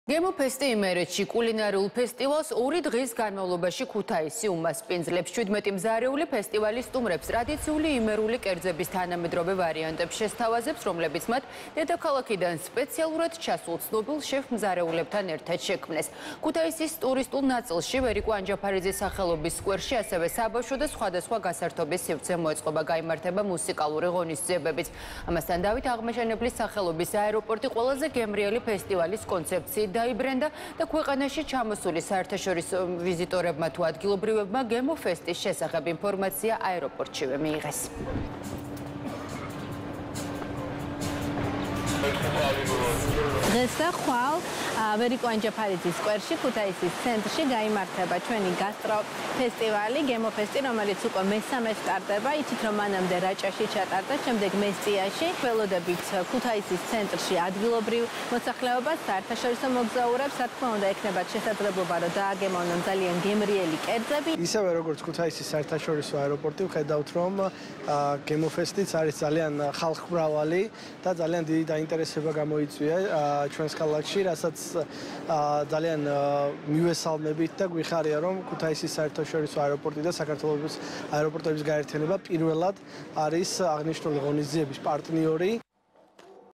გემოფესტი იმერეთში კულინარიულ ფესტივალს 2 დღის განმავლობაში ქუთაისი უმასპინძლებს. 17 მზარეული ფესტივალი სტუმრებს ტრადიციული იმერული კერძების თანამედროვე ვარიანტებს შესთავაზებს, რომლებიც მათ დედაქალაქიდან სპეციალურად ჩასულ ცნობილ შეფ-მზარეულებთან ერთად შექმნეს. ქუთაისის ტურისტულ ნაწილში ვერიკო ანჯაფარიძის სახელობის სკვერში ასევე საბავშვო და სხვადასხვა გასართობის სივრცე მოეწყობა, გაიმართება მუსიკალური ღონისძიებებიც. ამასთან დავით აღმაშენებლის სახელობის აეროპორტი ყველაზე გემრიელი ფესტივალის კონცეფციით დაიბრენდა და ქვეყანაში ჩამოსული საერთაშორისო ვიზიტორებმა თუ ადგილობრივებმა გემოფესტის შესახებ ინფორმაცია აეროპორტშივე მიიღეს. დღეს და ხვალ ვერიკო ანჯაფარიძის სკვერში ქუთაისის ცენტრში გაიმართება ჩვენი გასტრო ფესტივალი გემოფესტი, რომელიც უკვე მესამეს სტარტდება. იცით რომ მანამდე რაჭაში ჩატარდა, შემდეგ მესტიაში. ველოდებით ქუთაისის ცენტრში ადგილობრივ მოსახლეობას, საერთაშორისო მოგზაურებს, რა თქმა უნდა, ექნებათ შესაძლებლობა რომ დააგემოვნონ ძალიან გემრიელი კერძები. ისევე როგორც ქუთაისის საერთაშორისო აეროპორტი, ვხედავთ რომ გემოფესტიც არის ძალიან ხალხმრავალი და ძალიან დიდი დაინტერესება გამოიწვია ჩვენს ქალაქში, რასაც ძალიან მივესალმებით და გვიხარია რომ ქუთაისის საერთაშორისო აეროპორტი და საქართველოს აეროპორტების გაერთიანება პირველად არის აღნიშნული ღონისძიების პარტნიორი.